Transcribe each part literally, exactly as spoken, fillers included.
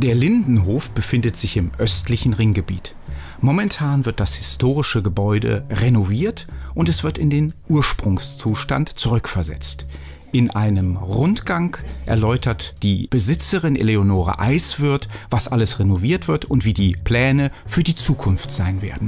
Der Lindenhof befindet sich im östlichen Ringgebiet. Momentan wird das historische Gebäude renoviert und es wird in den Ursprungszustand zurückversetzt. In einem Rundgang erläutert die Besitzerin Eleonore Eiswirth, was alles renoviert wird und wie die Pläne für die Zukunft sein werden.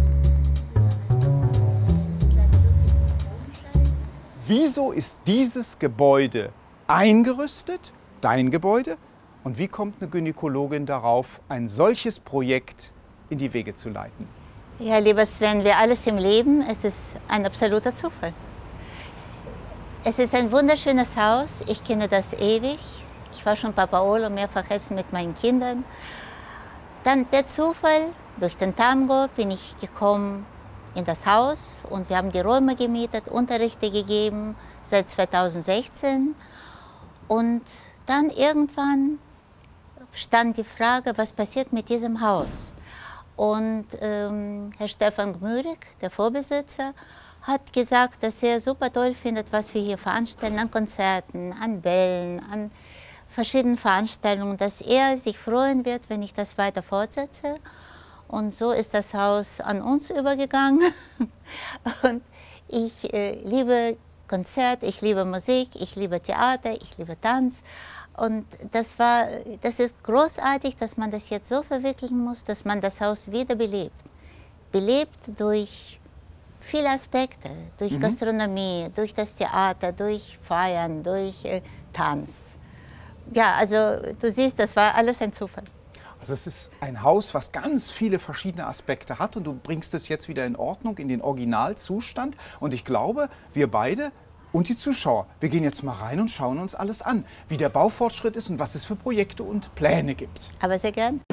Wieso ist dieses Gebäude eingerüstet, dein Gebäude? Und wie kommt eine Gynäkologin darauf, ein solches Projekt in die Wege zu leiten? Ja, lieber Sven, wie alles im Leben, es ist ein absoluter Zufall. Es ist ein wunderschönes Haus, ich kenne das ewig. Ich war schon bei Paolo mehrfach essen mit meinen Kindern. Dann per Zufall, durch den Tango, bin ich gekommen in das Haus und wir haben die Räume gemietet, Unterrichte gegeben seit zweitausendsechzehn. Und dann irgendwann stand die Frage, was passiert mit diesem Haus? Und ähm, Herr Stefan Gmürig, der Vorbesitzer, hat gesagt, dass er super toll findet, was wir hier veranstalten an Konzerten, an Bällen, an verschiedenen Veranstaltungen, dass er sich freuen wird, wenn ich das weiter fortsetze. Und so ist das Haus an uns übergegangen. Und ich äh, liebe Konzert, ich liebe Musik, ich liebe Theater, ich liebe Tanz. Und das war, das ist großartig, dass man das jetzt so verwirklichen muss, dass man das Haus wiederbelebt. Belebt durch viele Aspekte, durch mhm. Gastronomie, durch das Theater, durch Feiern, durch äh, Tanz. Ja, also du siehst, das war alles ein Zufall. Also es ist ein Haus, was ganz viele verschiedene Aspekte hat und du bringst es jetzt wieder in Ordnung, in den Originalzustand. Und ich glaube, wir beide und die Zuschauer, wir gehen jetzt mal rein und schauen uns alles an, wie der Baufortschritt ist und was es für Projekte und Pläne gibt. Aber sehr gern.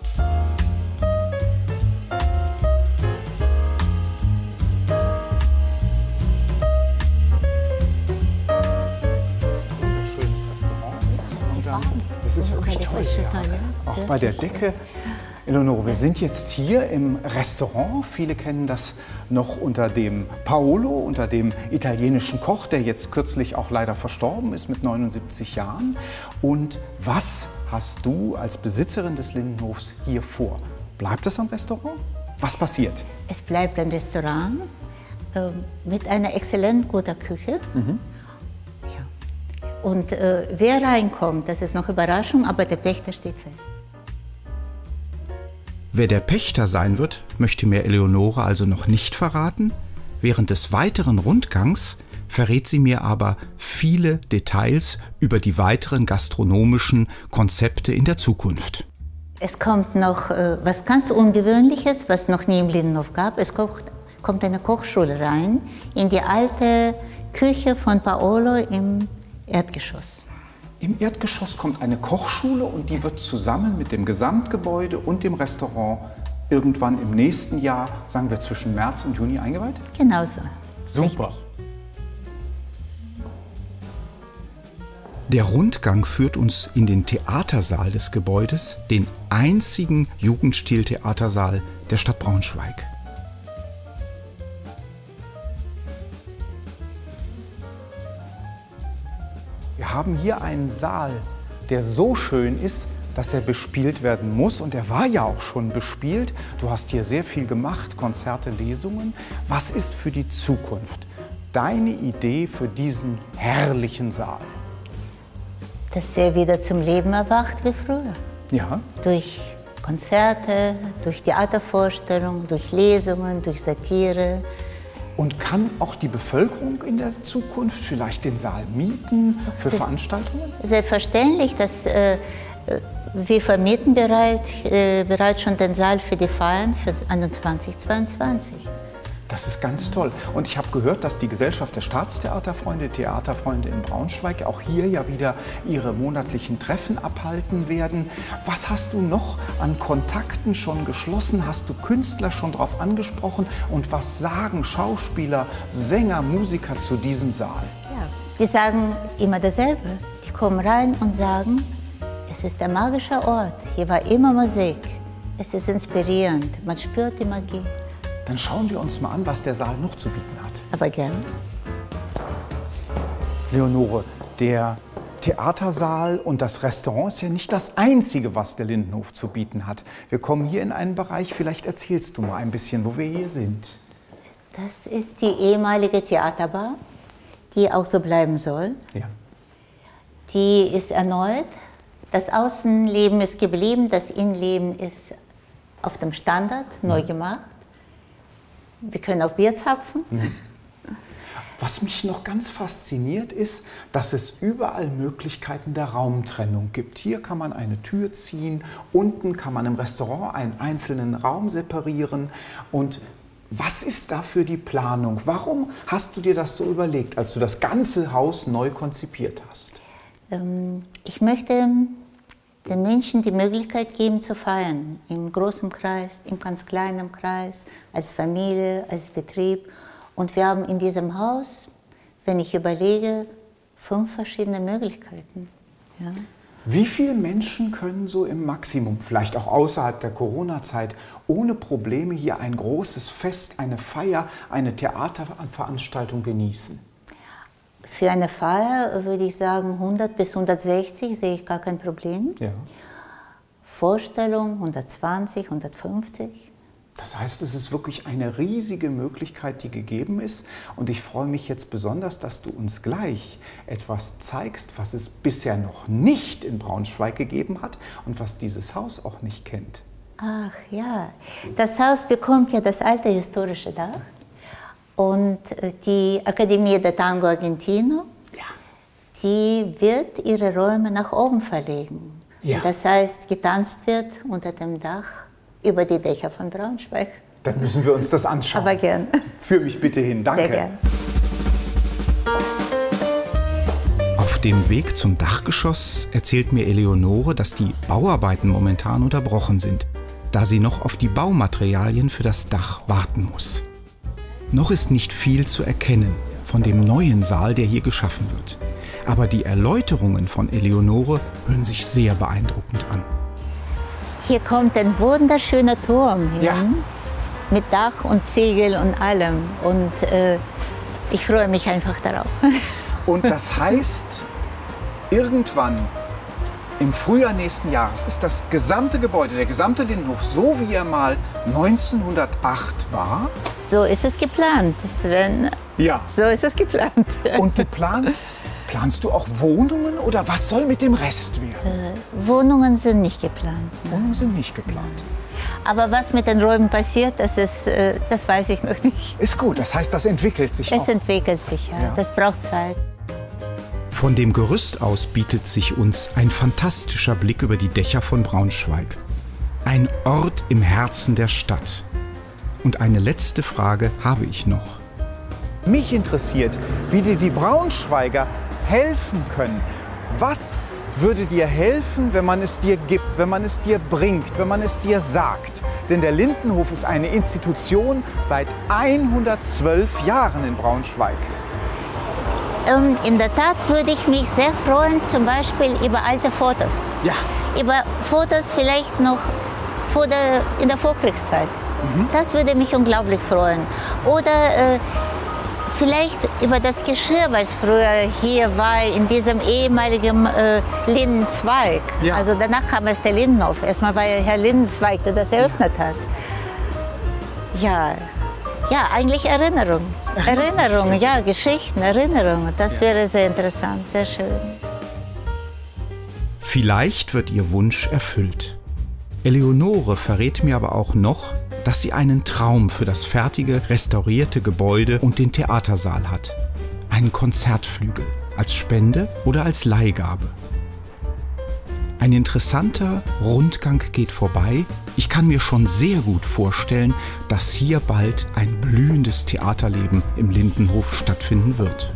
Das ist wirklich toll. Ja. Auch bei der Decke. Eleonore, wir sind jetzt hier im Restaurant. Viele kennen das noch unter dem Paolo, unter dem italienischen Koch, der jetzt kürzlich auch leider verstorben ist mit neunundsiebzig Jahren. Und was hast du als Besitzerin des Lindenhofs hier vor? Bleibt es am Restaurant? Was passiert? Es bleibt ein Restaurant äh, mit einer exzellent guten Küche. Mhm. Und äh, wer reinkommt, das ist noch Überraschung, aber der Pächter steht fest. Wer der Pächter sein wird, möchte mir Eleonore also noch nicht verraten. Während des weiteren Rundgangs verrät sie mir aber viele Details über die weiteren gastronomischen Konzepte in der Zukunft. Es kommt noch äh, was ganz Ungewöhnliches, was noch nie im Lindenhof gab. Es kocht, kommt eine Kochschule rein in die alte Küche von Paolo im Erdgeschoss. Im Erdgeschoss kommt eine Kochschule und die wird zusammen mit dem Gesamtgebäude und dem Restaurant irgendwann im nächsten Jahr, sagen wir zwischen März und Juni, eingeweiht? Genau so. Super. Richtig. Der Rundgang führt uns in den Theatersaal des Gebäudes, den einzigen Jugendstil-Theatersaal der Stadt Braunschweig. Wir haben hier einen Saal, der so schön ist, dass er bespielt werden muss. Und er war ja auch schon bespielt. Du hast hier sehr viel gemacht, Konzerte, Lesungen. Was ist für die Zukunft deine Idee für diesen herrlichen Saal? Dass er wieder zum Leben erwacht wie früher. Ja. Durch Konzerte, durch Theatervorstellungen, durch Lesungen, durch Satire. Und kann auch die Bevölkerung in der Zukunft vielleicht den Saal mieten für Veranstaltungen? Selbstverständlich, dass, äh, wir vermieten bereit, äh, bereits schon den Saal für die Feiern für einundzwanzig zweiundzwanzig. Das ist ganz toll. Und ich habe gehört, dass die Gesellschaft der Staatstheaterfreunde, Theaterfreunde in Braunschweig auch hier ja wieder ihre monatlichen Treffen abhalten werden. Was hast du noch an Kontakten schon geschlossen? Hast du Künstler schon darauf angesprochen? Und was sagen Schauspieler, Sänger, Musiker zu diesem Saal? Ja, die sagen immer dasselbe. Die kommen rein und sagen, es ist ein magischer Ort. Hier war immer Musik. Es ist inspirierend. Man spürt die Magie. Dann schauen wir uns mal an, was der Saal noch zu bieten hat. Aber gern. Eleonore, der Theatersaal und das Restaurant ist ja nicht das Einzige, was der Lindenhof zu bieten hat. Wir kommen hier in einen Bereich, vielleicht erzählst du mal ein bisschen, wo wir hier sind. Das ist die ehemalige Theaterbar, die auch so bleiben soll. Ja. Die ist erneuert. Das Außenleben ist geblieben, das Innenleben ist auf dem Standard neu gemacht. Wir können auch Bier zapfen. Mhm. Was mich noch ganz fasziniert ist, dass es überall Möglichkeiten der Raumtrennung gibt. Hier kann man eine Tür ziehen, unten kann man im Restaurant einen einzelnen Raum separieren. Und was ist da für die Planung? Warum hast du dir das so überlegt, als du das ganze Haus neu konzipiert hast? Ähm, ich möchte den Menschen die Möglichkeit geben zu feiern, im großen Kreis, im ganz kleinen Kreis, als Familie, als Betrieb. Und wir haben in diesem Haus, wenn ich überlege, fünf verschiedene Möglichkeiten. Ja. Wie viele Menschen können so im Maximum, vielleicht auch außerhalb der Corona-Zeit, ohne Probleme hier ein großes Fest, eine Feier, eine Theaterveranstaltung genießen? Für eine Feier würde ich sagen hundert bis hundertsechzig sehe ich gar kein Problem. Ja. Vorstellung hundertzwanzig, hundertfünfzig. Das heißt, es ist wirklich eine riesige Möglichkeit, die gegeben ist. Und ich freue mich jetzt besonders, dass du uns gleich etwas zeigst, was es bisher noch nicht in Braunschweig gegeben hat und was dieses Haus auch nicht kennt. Ach ja, das Haus bekommt ja das alte historische Dach. Und die Academia de Tango Argentino, ja. die wird ihre Räume nach oben verlegen. Ja. Das heißt, getanzt wird unter dem Dach über die Dächer von Braunschweig. Dann müssen wir uns das anschauen. Aber gern. Führ mich bitte hin. Danke. Sehr gern. Auf dem Weg zum Dachgeschoss erzählt mir Eleonore, dass die Bauarbeiten momentan unterbrochen sind, da sie noch auf die Baumaterialien für das Dach warten muss. Noch ist nicht viel zu erkennen von dem neuen Saal, der hier geschaffen wird. Aber die Erläuterungen von Eleonore hören sich sehr beeindruckend an. Hier kommt ein wunderschöner Turm hin, ja. mit Dach und Ziegel und allem. Und äh, ich freue mich einfach darauf. Und das heißt, irgendwann im Frühjahr nächsten Jahres ist das gesamte Gebäude, der gesamte Lindenhof, so wie er mal neunzehnhundertacht war? So ist es geplant, Sven. Ja. So ist es geplant. Und du planst, planst du auch Wohnungen oder was soll mit dem Rest werden? Äh, Wohnungen sind nicht geplant. Wohnungen sind nicht geplant. Aber was mit den Räumen passiert, das, ist, äh, das weiß ich noch nicht. Ist gut, das heißt, das entwickelt sich es auch. Es entwickelt sich, ja. ja. Das braucht Zeit. Von dem Gerüst aus bietet sich uns ein fantastischer Blick über die Dächer von Braunschweig. Ein Ort im Herzen der Stadt. Und eine letzte Frage habe ich noch. Mich interessiert, wie dir die Braunschweiger helfen können. Was würde dir helfen, wenn man es dir gibt, wenn man es dir bringt, wenn man es dir sagt? Denn der Lindenhof ist eine Institution seit hundertzwölf Jahren in Braunschweig. Ähm, in der Tat würde ich mich sehr freuen, zum Beispiel über alte Fotos. Ja. Über Fotos vielleicht noch vor der, in der Vorkriegszeit. Mhm. Das würde mich unglaublich freuen. Oder äh, vielleicht über das Geschirr, was früher hier war, in diesem ehemaligen äh, Lindenzweig. Ja. Also danach kam es der Lindenhof. Erstmal war ja Herr Lindenzweig, der das eröffnet hat. Ja, ja, eigentlich Erinnerung. Erinnerung, ja, Geschichten, Erinnerungen. Das ja. wäre sehr interessant, sehr schön. Vielleicht wird ihr Wunsch erfüllt. Eleonore verrät mir aber auch noch, dass sie einen Traum für das fertige, restaurierte Gebäude und den Theatersaal hat. Einen Konzertflügel, als Spende oder als Leihgabe. Ein interessanter Rundgang geht vorbei. Ich kann mir schon sehr gut vorstellen, dass hier bald ein blühendes Theaterleben im Lindenhof stattfinden wird.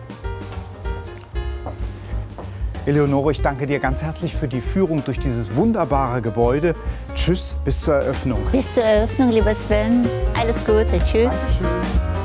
Eleonore, ich danke dir ganz herzlich für die Führung durch dieses wunderbare Gebäude. Tschüss, bis zur Eröffnung. Bis zur Eröffnung, lieber Sven. Alles Gute, tschüss. Dankeschön.